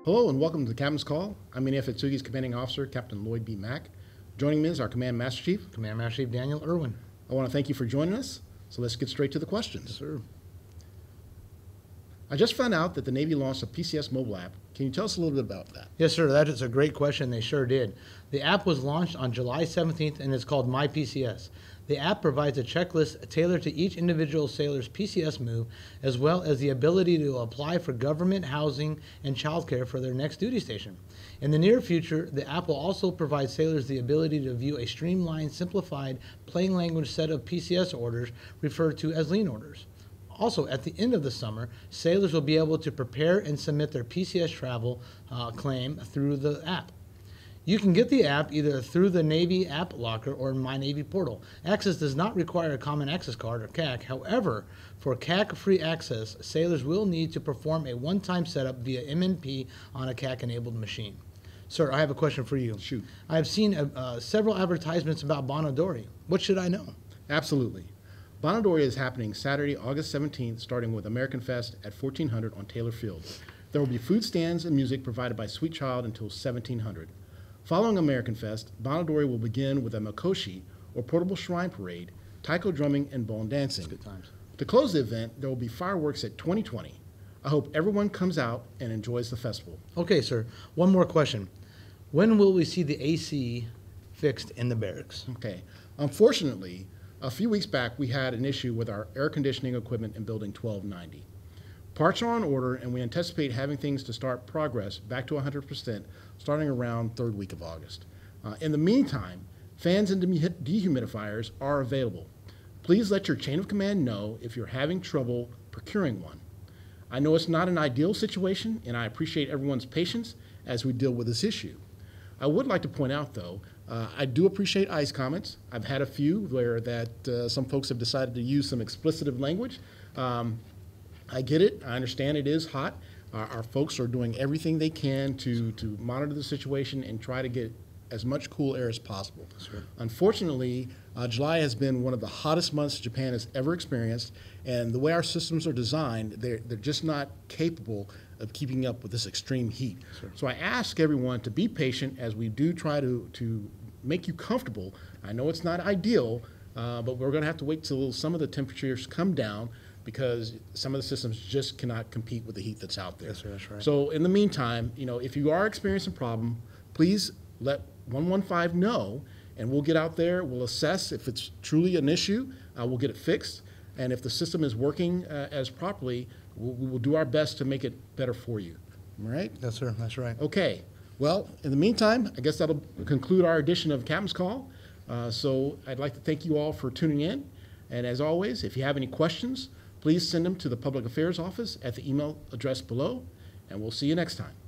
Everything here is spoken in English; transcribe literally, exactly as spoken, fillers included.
Hello and welcome to the Captain's Call. I'm N A F Atsugi's Commanding Officer, Captain Lloyd B. Mack. Joining me is our Command Master Chief. Command Master Chief Daniel Irwin. I want to thank you for joining us, so let's get straight to the questions. Yes, sir. I just found out that the Navy launched a P C S mobile app. Can you tell us a little bit about that? Yes, sir. That is a great question. They sure did. The app was launched on July seventeenth and it's called My P C S. The app provides a checklist tailored to each individual sailor's P C S move, as well as the ability to apply for government housing and childcare for their next duty station. In the near future, the app will also provide sailors the ability to view a streamlined, simplified, plain language set of P C S orders referred to as lien orders. Also, at the end of the summer, sailors will be able to prepare and submit their P C S travel uh, claim through the app. You can get the app either through the Navy App Locker or My Navy portal. Access does not require a Common Access Card or C A C. However, for C A C-free access, sailors will need to perform a one-time setup via M N P on a C A C-enabled machine. Sir, I have a question for you. Shoot. I have seen uh, uh, several advertisements about Odori. What should I know? Absolutely. Odori is happening Saturday, August seventeenth, starting with American Fest at fourteen hundred on Taylor Field. There will be food stands and music provided by Sweet Child until seventeen hundred. Following American Fest, Odori will begin with a Makoshi, or portable shrine parade, taiko drumming, and bone dancing. Good times. To close the event, there will be fireworks at twenty twenty. I hope everyone comes out and enjoys the festival. Okay, sir. One more question. When will we see the A C fixed in the barracks? Okay. Unfortunately, a few weeks back, we had an issue with our air conditioning equipment in Building twelve ninety. Parts are on order, and we anticipate having things to start progress back to one hundred percent starting around third week of August. Uh, in the meantime, fans and dehumidifiers are available. Please let your chain of command know if you're having trouble procuring one. I know it's not an ideal situation, and I appreciate everyone's patience as we deal with this issue. I would like to point out, though, uh, I do appreciate ICE comments. I've had a few where that uh, some folks have decided to use some explicitive language. Um, I get it. I understand it is hot. Our, our folks are doing everything they can to, to monitor the situation and try to get as much cool air as possible. Sure. Unfortunately, uh, July has been one of the hottest months Japan has ever experienced, and the way our systems are designed, they're, they're just not capable of keeping up with this extreme heat. Sure. So I ask everyone to be patient as we do try to, to make you comfortable. I know it's not ideal, uh, but we're going to have to wait till some of the temperatures come down because some of the systems just cannot compete with the heat that's out there. Yes, sir, that's right. So in the meantime, you know, if you are experiencing a problem, please let one one five know, and we'll get out there, we'll assess if it's truly an issue, uh, we'll get it fixed, and if the system is working uh, as properly, we'll, we will do our best to make it better for you. All right? Yes, sir. That's right. Okay. Well, in the meantime, I guess that'll conclude our edition of Captain's Call. Uh, so I'd like to thank you all for tuning in, and as always, if you have any questions, please send them to the Public Affairs Office at the email address below, and we'll see you next time.